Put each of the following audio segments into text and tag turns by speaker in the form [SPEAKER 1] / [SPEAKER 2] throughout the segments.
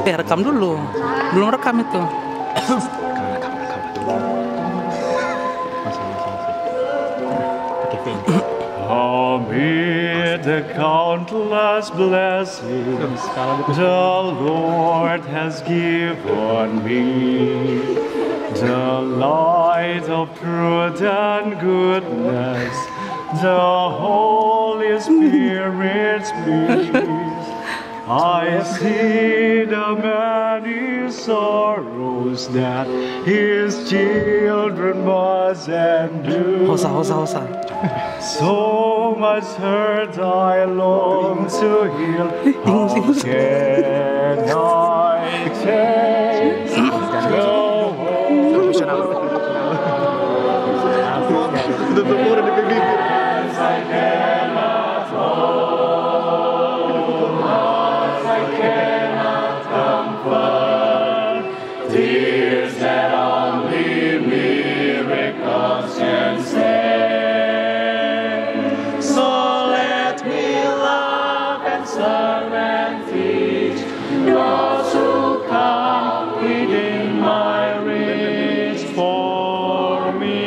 [SPEAKER 1] Rekam dulu. Belum rekam itu.
[SPEAKER 2] Amid the countless blessings the Lord has given me, the light of truth and goodness, the Holy Spirit's peace. I see the many sorrows that His children must endure.
[SPEAKER 1] Hosa.
[SPEAKER 2] So much hurt I long to heal. How can I change the world as I cannot hold, as I cannot comfort, tears that only miracles can save. So let me love and serve and teach those who come within my reach. For me,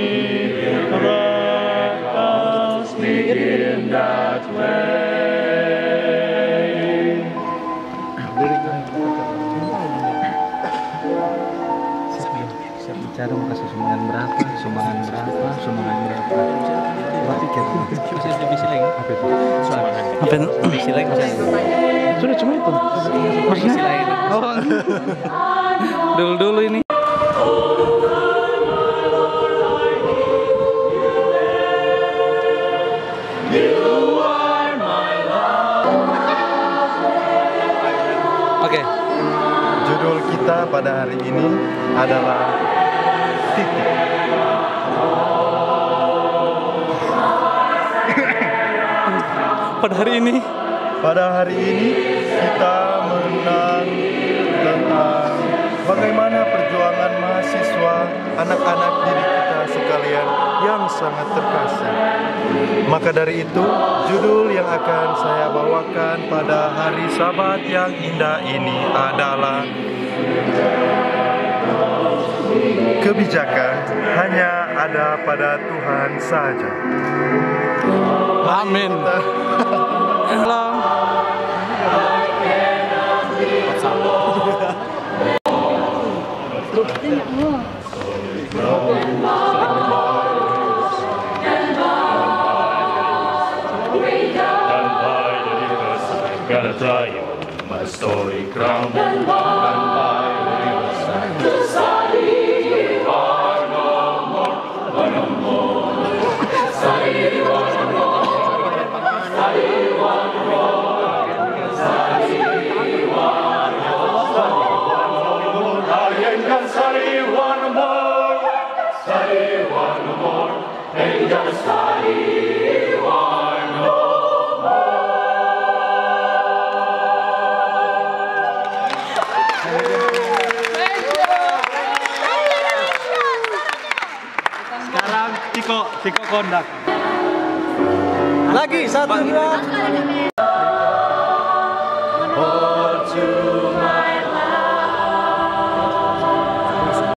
[SPEAKER 2] miracles begin that way.
[SPEAKER 3] Bicara mau kasih sumbangan berapa? Berarti bisa lagi. Apa itu?
[SPEAKER 1] Apa itu?
[SPEAKER 3] Bisa lagi.
[SPEAKER 1] Sudah cuma itu.
[SPEAKER 3] Bisa lagi.
[SPEAKER 1] Dulu ini. Oke.
[SPEAKER 4] Judul kita pada hari ini adalah titik. Pada hari ini kita mengenang tentang bagaimana perjuangan mahasiswa, anak-anak didik kita sekalian yang sangat terkasih. Maka dari itu, judul yang akan saya bawakan pada hari Sabat yang indah ini adalah kebijakan hanya ada pada Tuhan saja.
[SPEAKER 1] Amin. Halo.
[SPEAKER 2] Gotta try my story crown and by the riverside. To study war no more, no more. Study war no more, study war no more, study war no more. I can study one more, study one more, and just study one more.
[SPEAKER 4] Tiko kondak. Lagi 1, 2.